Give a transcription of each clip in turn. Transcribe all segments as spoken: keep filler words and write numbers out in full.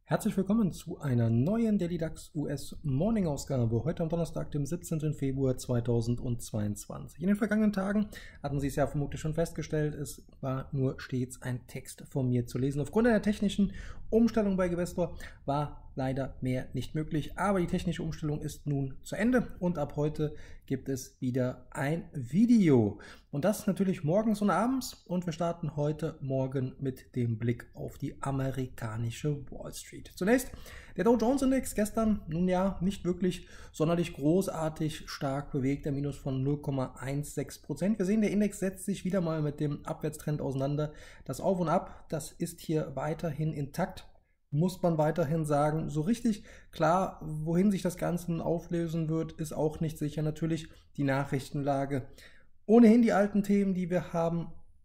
Herzlich willkommen zu einer neuen Daily DAX U S Morning Ausgabe. Heute am Donnerstag, dem siebzehnten Februar zweitausendzweiundzwanzig. In den vergangenen Tagen hatten Sie es ja vermutlich schon festgestellt, es war nur stets ein Text von mir zu lesen. Aufgrund einer technischen Umstellung bei Gestor war leider mehr nicht möglich, aber die technische Umstellung ist nun zu Ende und ab heute gibt es wieder ein Video. Und das natürlich morgens und abends, und wir starten heute Morgen mit dem Blick auf die amerikanische Wall Street. Zunächst der Dow Jones Index, gestern nun ja nicht wirklich sonderlich großartig stark bewegt, der Minus von null Komma sechzehn Prozent. Wir sehen, der Index setzt sich wieder mal mit dem Abwärtstrend auseinander. Das Auf und Ab, das ist hier weiterhin intakt. Muss man weiterhin sagen, so richtig klar, wohin sich das Ganze auflösen wird, ist auch nicht sicher. Natürlich die Nachrichtenlage. Ohnehin die alten Themen, die wir haben,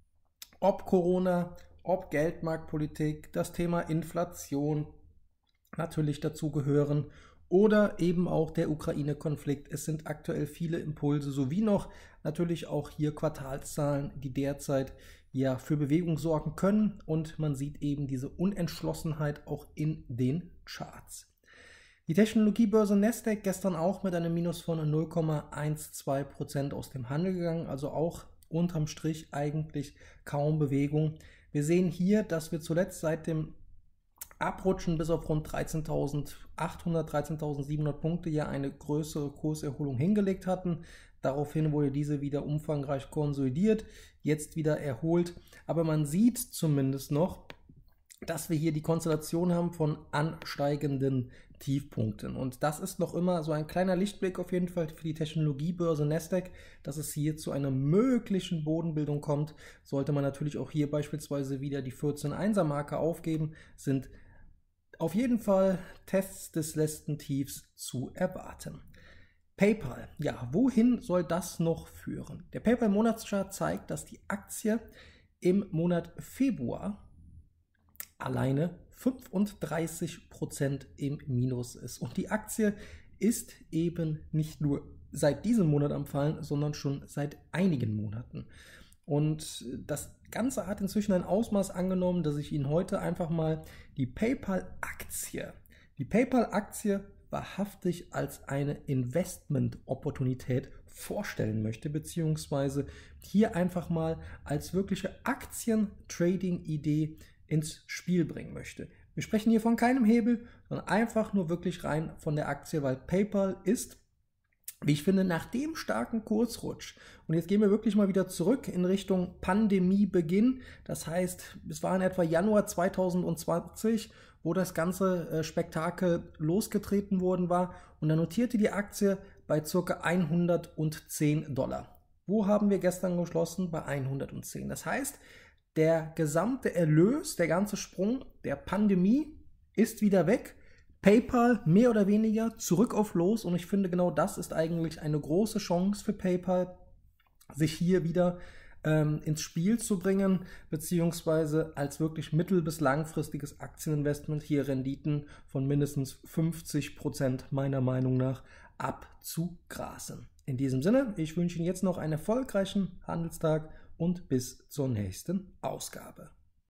ob Corona, ob Geldmarktpolitik, das Thema Inflation natürlich dazu gehören oder eben auch der Ukraine-Konflikt. Es sind aktuell viele Impulse, sowie noch natürlich auch hier Quartalszahlen, die derzeit ja für Bewegung sorgen können, und man sieht eben diese Unentschlossenheit auch in den Charts. Die Technologiebörse Nasdaq gestern auch mit einem Minus von null Komma zwölf Prozent aus dem Handel gegangen, also auch unterm Strich eigentlich kaum Bewegung. Wir sehen hier, dass wir zuletzt seit dem Abrutschen bis auf rund dreizehntausendachthundert, dreizehntausendsiebenhundert Punkte ja eine größere Kurserholung hingelegt hatten. Daraufhin wurde diese wieder umfangreich konsolidiert, jetzt wieder erholt. Aber man sieht zumindest noch, dass wir hier die Konstellation haben von ansteigenden Tiefpunkten. Und das ist noch immer so ein kleiner Lichtblick auf jeden Fall für die Technologiebörse Nasdaq, dass es hier zu einer möglichen Bodenbildung kommt. Sollte man natürlich auch hier beispielsweise wieder die vierzehn Komma eins er Marke aufgeben, sind auf jeden Fall Tests des letzten Tiefs zu erwarten. PayPal, ja, wohin soll das noch führen? Der PayPal-Monatschart zeigt, dass die Aktie im Monat Februar alleine fünfunddreißig Prozent im Minus ist. Und die Aktie ist eben nicht nur seit diesem Monat am Fallen, sondern schon seit einigen Monaten. Und das Ganze hat inzwischen ein Ausmaß angenommen, dass ich Ihnen heute einfach mal die PayPal-Aktie, die PayPal-Aktie wahrhaftig als eine Investment-Opportunität vorstellen möchte, beziehungsweise hier einfach mal als wirkliche Aktien-Trading-Idee ins Spiel bringen möchte. Wir sprechen hier von keinem Hebel, sondern einfach nur wirklich rein von der Aktie, weil PayPal ist, wie ich finde, nach dem starken Kursrutsch, und jetzt gehen wir wirklich mal wieder zurück in Richtung Pandemiebeginn, das heißt, es war in etwa Januar zweitausendzwanzig, wo das ganze äh, Spektakel losgetreten worden war, und da notierte die Aktie bei ca. hundertzehn Dollar. Wo haben wir gestern geschlossen? Bei hundertzehn. Das heißt, der gesamte Erlös, der ganze Sprung der Pandemie ist wieder weg. PayPal mehr oder weniger zurück auf Los, und ich finde, genau das ist eigentlich eine große Chance für PayPal, sich hier wieder ähm, ins Spiel zu bringen, beziehungsweise als wirklich mittel- bis langfristiges Aktieninvestment hier Renditen von mindestens fünfzig Prozent meiner Meinung nach abzugrasen. In diesem Sinne, ich wünsche Ihnen jetzt noch einen erfolgreichen Handelstag und bis zur nächsten Ausgabe.